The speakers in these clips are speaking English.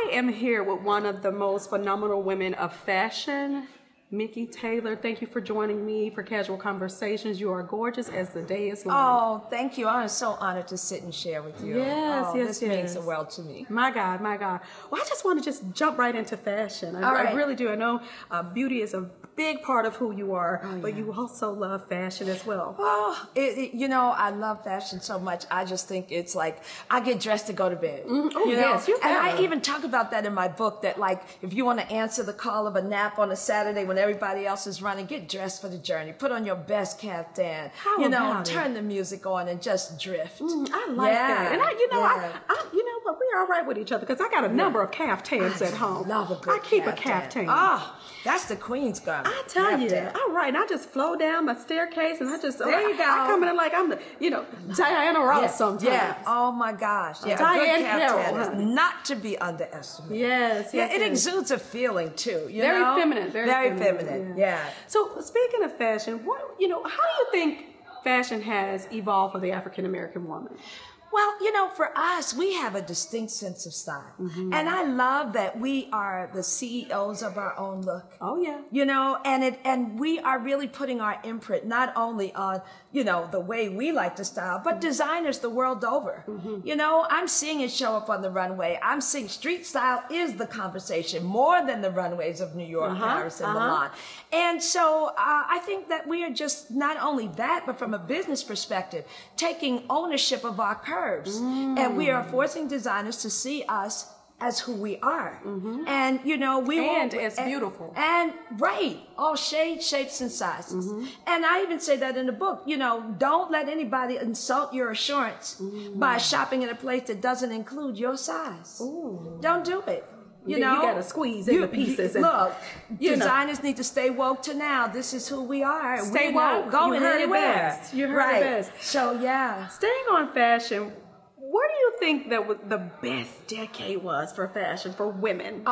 I am here with one of the most phenomenal women of fashion, Miki Taylor. Thank you for joining me for Casual Conversations. You are gorgeous as the day is long. Oh, thank you. I'm so honored to sit and share with you. Yes, this means the world to me. My God, my God. Well, I just want to just jump right into fashion. I really do. I know beauty is a big part of who you are, but you also love fashion as well. Oh, you know, I love fashion so much. I just think it's like I get dressed to go to bed. Oh, you yes, know? And I even talk about that in my book, that like if you want to answer the call of a nap on a Saturday when everybody else is running, get dressed for the journey. Put on your best caftan. Turn the music on and just drift. I like that. And you know what, we're all right with each other because I got a number of caftans at home. Love a good I keep a caftan. Oh, that's the queen's garment. I tell you, all right, and I just flow down my staircase, and I just there you go. I come in like I'm the Diana Ross sometimes. Yeah. Oh my gosh. Yeah. Diane Carroll is not to be underestimated. Yes. It exudes a feeling too. Very feminine. Very feminine. Yeah. So speaking of fashion, how do you think fashion has evolved for the African American woman? Well, you know, for us, we have a distinct sense of style. And I love that we are the CEOs of our own look. Oh, yeah. You know, and we are really putting our imprint not only on, the way we like to style, but designers the world over. You know, I'm seeing it show up on the runway. I'm seeing street style is the conversation more than the runways of New York, Paris, and Milan. And so I think that we are just not only that, but from a business perspective, taking ownership of our curves. And we are forcing designers to see us as who we are. And, as beautiful. And all shades, shapes, and sizes. And I even say that in the book, don't let anybody insult your assurance by shopping in a place that doesn't include your size. Don't do it. You got to squeeze in the pieces. Look, designers need to stay woke to now. This is who we are. Stay We're woke. not going anywhere. You heard it best. So, yeah. Staying on fashion, what do you think that the best decade was for fashion for women?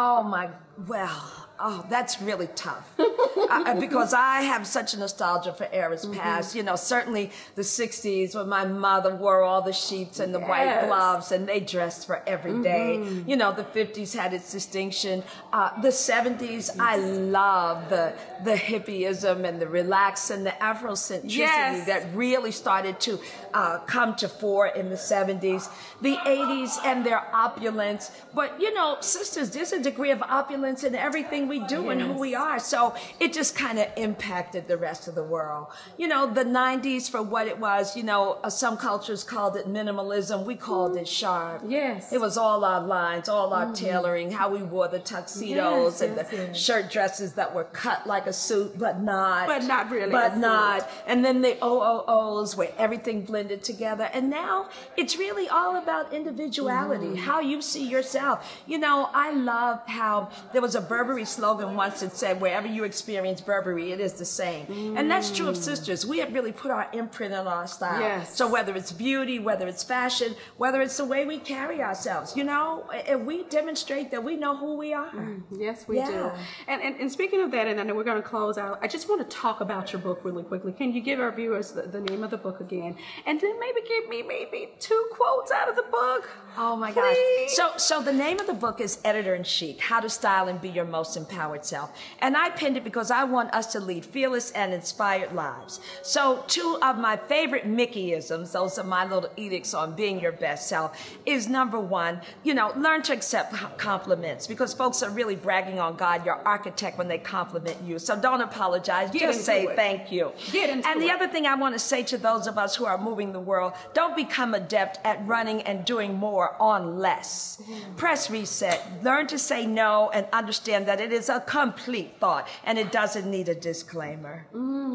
Oh, that's really tough. Because I have such a nostalgia for eras past. Certainly the 60s when my mother wore all the sheets and the white gloves and they dressed for every day. The 50s had its distinction. The 70s, I love the hippieism and the relax and the Afrocentricity that really started to come to fore in the 70s. The 80s and their opulence. But, sisters, there's a degree of opulence in everything we do and who we are. So it just kind of impacted the rest of the world. The 90s for what it was, some cultures called it minimalism. We called it sharp. Yes. It was all our lines, all our tailoring, how we wore the tuxedos and the shirt dresses that were cut like a suit, but not. But not really. But not. And then the OOOs where everything blended together. And now it's really all about individuality, how you see yourself. I love how there was a Burberry slogan once that said, wherever you experience Burberry, it is the same. And that's true of sisters. We have really put our imprint on our style. Yes. So whether it's beauty, whether it's fashion, whether it's the way we carry ourselves, if we demonstrate that we know who we are. Yes, we do. And speaking of that, and I know we're going to close out, I just want to talk about your book really quickly. Can you give our viewers the name of the book again? And then maybe give me maybe 2 quotes out of the book. Oh my gosh. So the name of the book is Editor in Chic, How to Style and Be Your Most Empowered Self. And I penned it because I want us to lead fearless and inspired lives. So 2 of my favorite Mickeyisms, those are my little edicts on being your best self, is number 1, learn to accept compliments, because folks are really bragging on God, your architect, when they compliment you. So don't apologize. Just say thank you. And the other thing I want to say to those of us who are moving the world, don't become adept at running and doing more on less. Press reset. Learn to say no and understand that it is a complete thought and it doesn't need a disclaimer.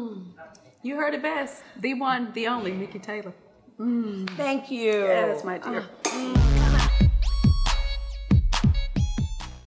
You heard it best. The one, the only, Miki Taylor. Thank you. Yes, my dear.